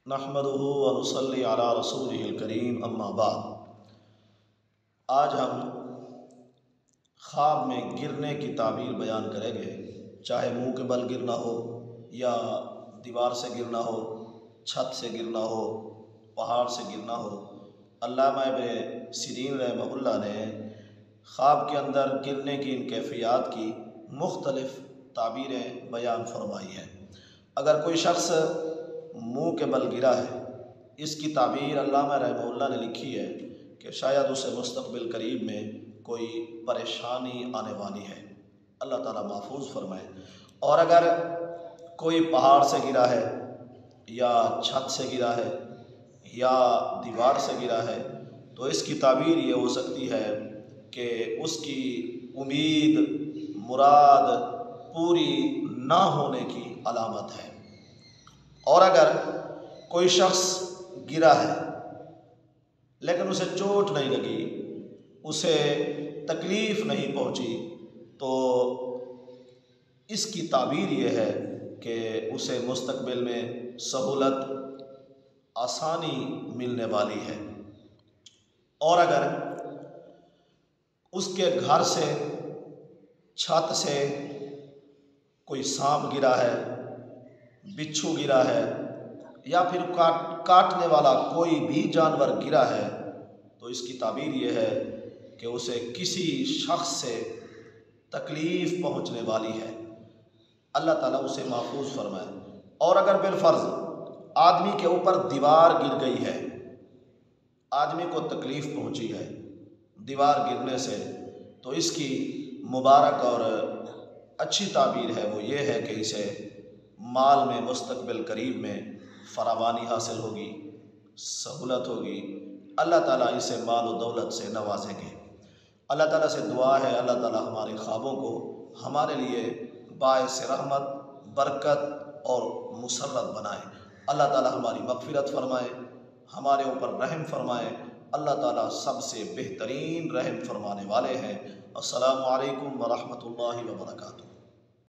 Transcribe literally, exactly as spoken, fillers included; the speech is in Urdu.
نحمدہ و نصلی علی رسولہ الکریم اما بعد۔ آج ہم خواب میں گرنے کی تعبیر بیان کریں گے، چاہے منہ کے بل گرنا ہو یا دیوار سے گرنا ہو، چھت سے گرنا ہو، پہاڑ سے گرنا ہو۔ علامہ ابن سیرین رحمہ اللہ نے خواب کے اندر گرنے کی ان کیفیات کی مختلف تعبیریں بیان فرمائی ہیں۔ اگر کوئی شخص منہ کے بل گرا ہے، اس کی تعبیر علامہ رحمہ اللہ نے لکھی ہے کہ شاید اسے مستقبل قریب میں کوئی پریشانی آنے والی ہے، اللہ تعالیٰ محفوظ فرمائے۔ اور اگر کوئی پہاڑ سے گرا ہے یا چھت سے گرا ہے یا دیوار سے گرا ہے تو اس کی تعبیر یہ ہو سکتی ہے کہ اس کی امید مراد پوری نہ ہونے کی علامت ہے۔ اور اگر کوئی شخص گرا ہے لیکن اسے چوٹ نہیں لگی، اسے تکلیف نہیں پہنچی، تو اس کی تعبیر یہ ہے کہ اسے مستقبل میں سہولت آسانی ملنے والی ہے۔ اور اگر اس کے گھر سے چھت سے کوئی سانپ گرا ہے، بچھو گرا ہے یا پھر کاٹ کاٹنے والا کوئی بھی جانور گرا ہے تو اس کی تعبیر یہ ہے کہ اسے کسی شخص سے تکلیف پہنچنے والی ہے، اللہ تعالیٰ اسے محفوظ فرمائے۔ اور اگر بالفرض آدمی کے اوپر دیوار گر گئی ہے، آدمی کو تکلیف پہنچی ہے دیوار گرنے سے، تو اس کی مبارک اور اچھی تعبیر ہے وہ یہ ہے کہ اسے مال میں مستقبل قریب میں فراوانی حاصل ہوگی، سہولت ہوگی، اللہ تعالیٰ اسے مال و دولت سے نوازیں گے۔ اللہ تعالیٰ سے دعا ہے اللہ تعالیٰ ہمارے خوابوں کو ہمارے لیے باعث رحمت، برکت اور مسرت بنائے۔ اللہ تعالیٰ ہماری مغفرت فرمائے، ہمارے اوپر رحم فرمائے۔ اللہ تعالیٰ سب سے بہترین رحم فرمانے والے ہیں۔ السلام علیکم ورحمۃ اللہ وبرکاتہ۔